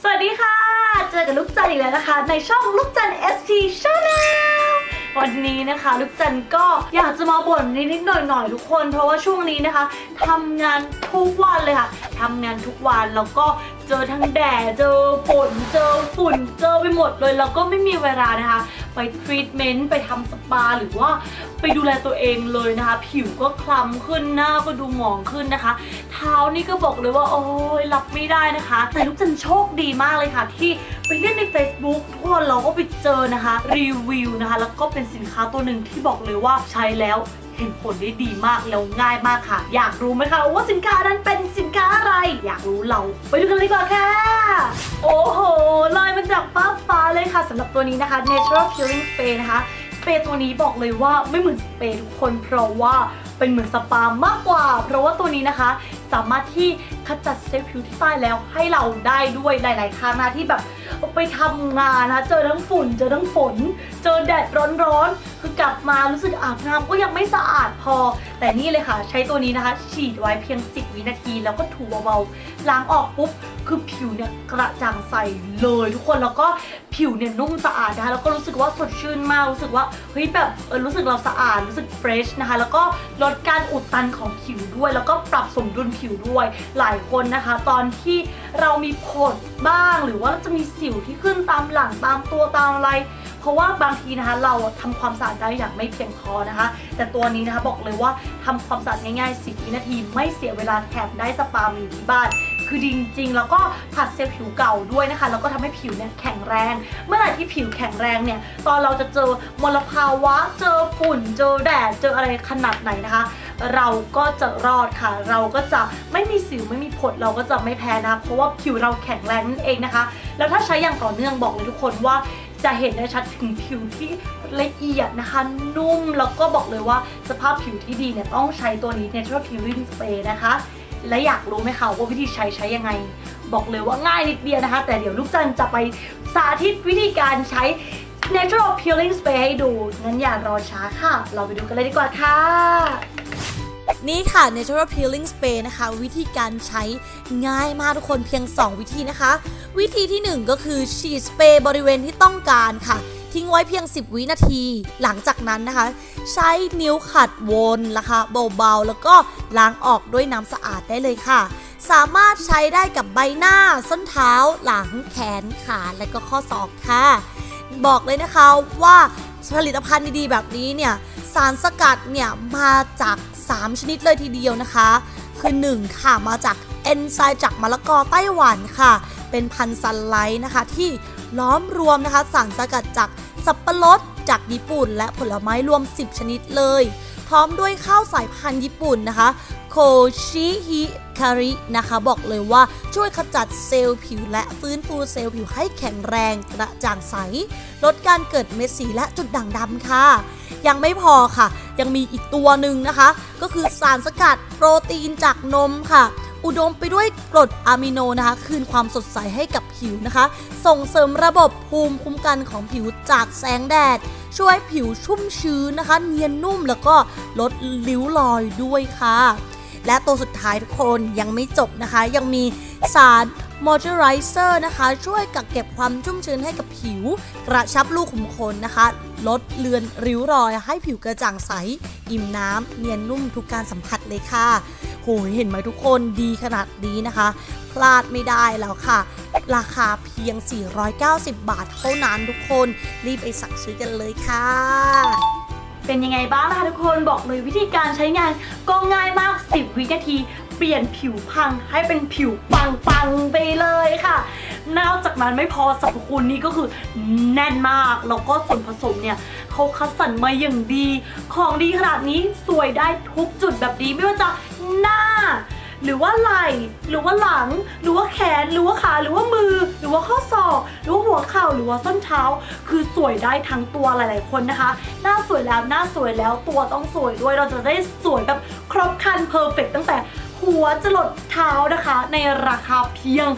สวัสดีค่ะเจอกับลูกจันอีกแล้วนะคะในช่องลูกจัน ST Channel วันนี้นะคะลูกจันก็อยากจะมาบ่นนิดๆหน่อยๆทุกคนเพราะว่าช่วงนี้นะคะทำงานทุกวันเลยค่ะทำงานทุกวันแล้วก็เจอทั้งแดดเจอฝนเจอฝุ่นเจอไปหมดเลยแล้วก็ไม่มีเวลานะคะไปทรีทเมนต์ไปทำสปาหรือว่าไปดูแลตัวเองเลยนะคะผิวก็คล้ำขึ้นหน้าก็ดูหมองขึ้นนะคะเท้านี่ก็บอกเลยว่าโอ้ยรับไม่ได้นะคะแต่ลูกจันโชคดีมากเลยค่ะที่ไปเล่นใน Facebook ทุกคนเราก็ไปเจอนะคะรีวิวนะคะแล้วก็เป็นสินค้าตัวหนึ่งที่บอกเลยว่าใช้แล้วเห็นผลได้ดีมากแล้วง่ายมากค่ะอยากรู้ไหมคะว่าสินค้านั้นเป็นสินค้าอะไรอยากรู้เราไปดูกันเลยดีกว่าค่ะโอ้โหลอยมาจากฟ้าเลยค่ะสำหรับตัวนี้นะคะ Natural Peeling Spray นะคะสเปรย์ตัวนี้บอกเลยว่าไม่เหมือนสเปรย์ทุกคนเพราะว่าเป็นเหมือนสปามากกว่าเพราะว่าตัวนี้นะคะสามารถที่ขจัดเซลล์ผิวที่ใต้แล้วให้เราได้ด้วยหลายๆครั้งนะที่แบบไปทำงานนะเจอทั้งฝุ่นเจอทั้งฝนเจอแดดร้อนๆคือกลับมารู้สึกอาบน้ำก็ยังไม่สะอาดพอแต่นี่เลยค่ะใช้ตัวนี้นะคะฉีดไว้เพียง10 วินาทีแล้วก็ถูเบาๆล้างออกปุ๊บคือผิวเนี่ยกระจ่างใสเลยทุกคนแล้วก็ผิวเนี่ยนุ่มสะอาดนะคะแล้วก็รู้สึกว่าสดชื่นมากรู้สึกว่าเฮ้ยแบบรู้สึกเราสะอาดรู้สึกเฟรชนะคะแล้วก็ลดการอุดตันของผิวด้วยแล้วก็ปรับสมดุลผิวด้วยหลายคนนะคะตอนที่เรามีผดบ้างหรือว่าจะมีสิวที่ขึ้นตามหลังตามตัวตามอะไรเพราะว่าบางทีนะคะเราทำความสะอาดได้อย่างไม่เพียงพอนะคะแต่ตัวนี้นะคะบอกเลยว่าทำความสะอาดง่ายๆ10 วินาทีไม่เสียเวลาแถมได้สปาอยู่ที่บ้านคือดีจริงๆแล้วก็ผัดเซลล์ผิวเก่าด้วยนะคะแล้วก็ทำให้ผิวเนี่ยแข็งแรงเมื่อไหร่ที่ผิวแข็งแรงเนี่ยตอนเราจะเจอมลภาวะเจอฝุ่นเจอแดดเจออะไรขนาดไหนนะคะเราก็จะรอดค่ะเราก็จะไม่มีสิวไม่มีผดเราก็จะไม่แพ้นะเพราะว่าผิวเราแข็งแรงนั่นเองนะคะแล้วถ้าใช้อย่างต่อเนื่องบอกเลยทุกคนว่าจะเห็นได้ชัดถึงผิวที่ละเอียดนะคะนุ่มแล้วก็บอกเลยว่าสภาพผิวที่ดีเนี่ยต้องใช้ตัวนี้ Natural Peeling Spray นะคะและอยากรู้ไหมคะว่าวิธีใช้ยังไงบอกเลยว่าง่ายนิดเดียวนะคะแต่เดี๋ยวลูกจันจะไปสาธิตวิธีการใช้ Natural Peeling Spray ให้ดูงั้นอย่ารอช้าค่ะเราไปดูกันเลยดีกว่าค่ะนี่ค่ะ Natural Peeling Spray นะคะวิธีการใช้ง่ายมากทุกคนเพียง2วิธีนะคะวิธีที่1ก็คือฉีดสเปรย์บริเวณที่ต้องการค่ะทิ้งไว้เพียง10 วินาทีหลังจากนั้นนะคะใช้นิ้วขัดวนนะคะเบาๆแล้วก็ล้างออกด้วยน้ำสะอาดได้เลยค่ะสามารถใช้ได้กับใบหน้าส้นเท้าหลังแขนขาและก็ข้อศอกค่ะบอกเลยนะคะว่าผลิตภัณฑ์ดีๆแบบนี้เนี่ยสารสกัดเนี่ยมาจาก3ชนิดเลยทีเดียวนะคะคือ1ค่ะมาจากเอนไซม์จากมะละกอไต้หวันค่ะเป็นพันธุ์ซันไลท์นะคะที่ล้อมรวมนะคะสารสกัดจากสับปะรดจากญี่ปุ่นและผลไม้รวม10ชนิดเลยพร้อมด้วยข้าวสายพันธุ์ญี่ปุ่นนะคะโคชิฮิคารินะคะบอกเลยว่าช่วยขจัดเซลล์ผิวและฟื้นฟูเซลล์ผิวให้แข็งแรงกระจ่างใสลดการเกิดเม็ดสีและจุดด่างดำค่ะยังไม่พอค่ะยังมีอีกตัวหนึ่งนะคะก็คือสารสกัดโปรตีนจากนมค่ะอุดมไปด้วยกรดอะมิโนนะคะคืนความสดใสให้กับผิวนะคะส่งเสริมระบบภูมิคุ้มกันของผิวจากแสงแดดช่วยผิวชุ่มชื้นนะคะเนียนนุ่มแล้วก็ลดริ้วรอยด้วยค่ะและตัวสุดท้ายทุกคนยังไม่จบนะคะยังมีสารมอยเจอไรเซอร์นะคะช่วยกักเก็บความชุ่มชื้นให้กับผิวกระชับรูขุมขนนะคะลดเลือนริ้วรอยให้ผิวกระจ่างใสอิ่มน้ำเนียนนุ่มทุกการสัมผัสเลยค่ะโหยเห็นไหมทุกคนดีขนาดนี้นะคะพลาดไม่ได้แล้วค่ะราคาเพียง490 บาทเท่านั้นทุกคนรีบไปสั่งซื้อกันเลยค่ะเป็นยังไงบ้างนะคะทุกคนบอกเลยวิธีการใช้งานก็ง่ายมาก10 วินาทีเปลี่ยนผิวพังให้เป็นผิวปังๆไปเลยค่ะนอกจากนั้นไม่พอสรรพคุณนี่ก็คือแน่นมากแล้วก็ส่วนผสมเนี่ยเขาคัดสรรมาอย่างดีของดีขนาดนี้สวยได้ทุกจุดแบบดีไม่ว่าจะหน้าหรือว่าไหล่หรือว่าหลังหรือว่าแขนหรือว่าขาหรือว่ามือหรือว่าข้อศอกหรือว่าหัวเข่าหรือว่าส้นเท้าคือสวยได้ทั้งตัวหลายๆคนนะคะหน้าสวยแล้วหน้าสวยแล้วตัวต้องสวยด้วยเราจะได้สวยแบบครบครันเพอร์เฟกต์ตั้งแต่หัวจรดเท้านะคะในราคาเพียง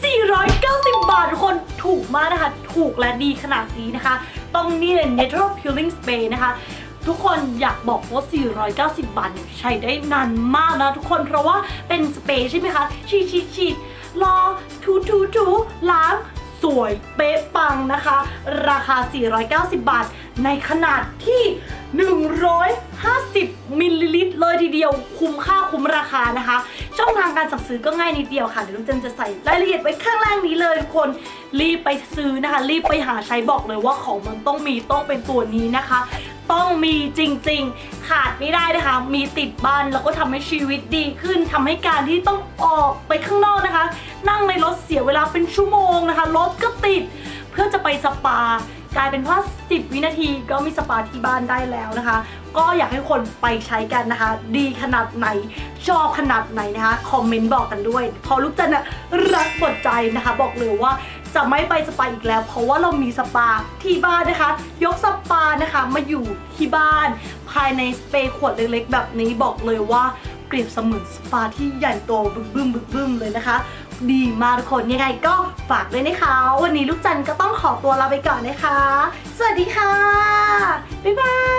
490 บาททุกคนถูกมากนะคะถูกและดีขนาดนี้นะคะต้องนี่เลย Natural Peeling Spray นะคะทุกคนอยากบอกว่า490 บาทใช้ได้นานมากนะทุกคนเพราะว่าเป็นสเปรย์ใช่ไหมคะฉีดรอถูล้างวยเป๊ะปังนะคะราคา490 บาทในขนาดที่150 มิลลิลิตรเลยทีเดียวคุ้มค่าคุ้มราคานะคะช่องทางการสั่งซื้อก็ง่ายนิดเดียวค่ะเดี๋ยวลูกจันจะใส่รายละเอียดไว้ข้างล่างนี้เลยทุกคนรีบไปซื้อนะคะรีบไปหาใช้บอกเลยว่าของมันต้องเป็นตัวนี้นะคะต้องมีจริงๆขาดไม่ได้นะคะมีติดบ้านแล้วก็ทำให้ชีวิตดีขึ้นทำให้การที่ต้องออกไปข้างนอกนะคะนั่งในรถเสียเวลาเป็นชั่วโมงนะคะรถก็ติดเพื่อจะไปสปากลายเป็นว่า10 วินาทีก็มีสปาที่บ้านได้แล้วนะคะก็อยากให้คนไปใช้กันนะคะดีขนาดไหนชอบขนาดไหนนะคะคอมเมนต์บอกกันด้วยพอลูกจันนะรักหมดใจนะคะบอกเลยว่าจะไม่ไปสปาอีกแล้วเพราะว่าเรามีสปาที่บ้านนะคะยกสปานะคะมาอยู่ที่บ้านภายในสเปรย์ขวดเล็กๆแบบนี้บอกเลยว่าเปรียบเสมือนสปาที่ใหญ่โตบึ้มเลยนะคะดีมากทุกคนยังไงก็ฝากด้วยนะคะวันนี้ลูกจันก็ต้องขอตัวลาไปก่อนนะคะสวัสดีค่ะบ๊ายบาย